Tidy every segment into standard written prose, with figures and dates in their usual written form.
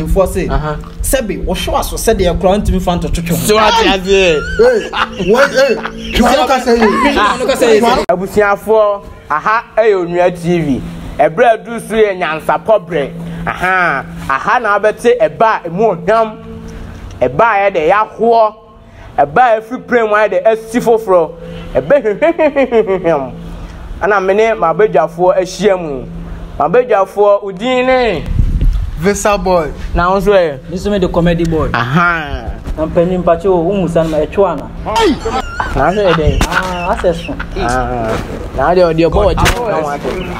penfo say sebe wo hwe aso se de ekura ntimi fa ntototo so atiaze what Chwano ka say abusiafo aha onua TV ebra du so ye nyansa pobre aha na abete eba emu oham eba ye de yaho eba free prem wa de asifoforo eba ana mene mabedwafo ahyiamu mabedwafo udin ne Visa boy na onso e niso me the comedy boy na panim pache o umusan ma etwa na na se de access na de boy na wa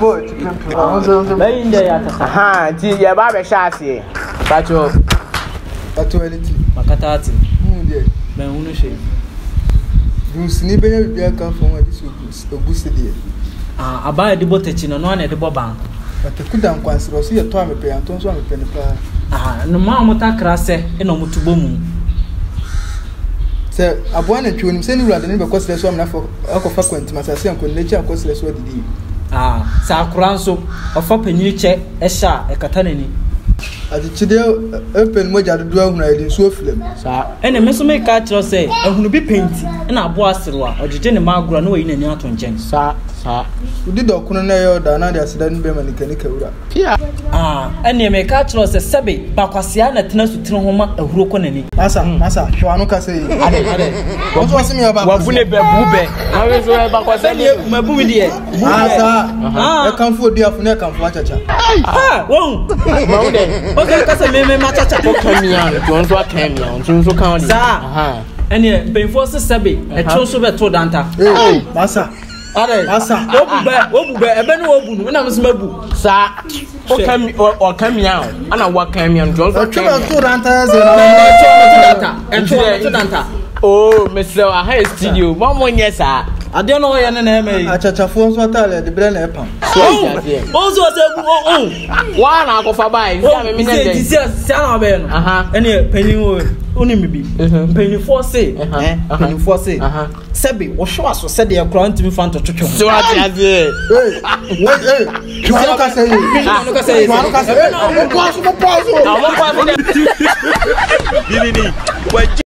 be inde ya ta ti ye ba be shase pacho actuality makata ati de ben unu she Bruce ni benya bia kan fo wa dis ogusi de aba de botechi no na de boban atakuda nkwansiro so ye to amepe anton so amepe ne pa no ma mutakra se e no mutubo mu se aboa na twoni se ni wurade ne be kosile so amna fo akofa kwantima sase anko ne chi akosile so didi sa akura nso ofa panyiri che e sha e kata nani adi chide epen moja dodo ahuna edi so film sa ene me so me ka tro se ahunu bi penti na aboa asero a ojeje ne magura na wayi nani ato nchen sa udi dokuno na yo da na de asida nbe manikanika wura pia ene me ka tro se sebe bakwasia na tena su tene homa ahuro ko nani masa Chwano ka say ade won so asemi aba wa fune be bube na we so bakwasia ne mabu mi de e kan fo di afune kan fo achacha won maude okay ka se me machacha ko kamia won so kamia won so kan di ene benfo se sebe e tro so be to danta masa masa obube ebe no obu na mso mabu sa o kamia ana wa kamia won so to danta ze na to danta oh mesel aha studio mamo nye sa ade no ye na eme achachafo so atale de bre na epam ozo se wa na akofa bai ya me ne de disi na be no ene panin wo oni mi bi panin for say sebe wo hwe aso se de ekura ntimi fa ntototwo so atiaze Chwano ka say no no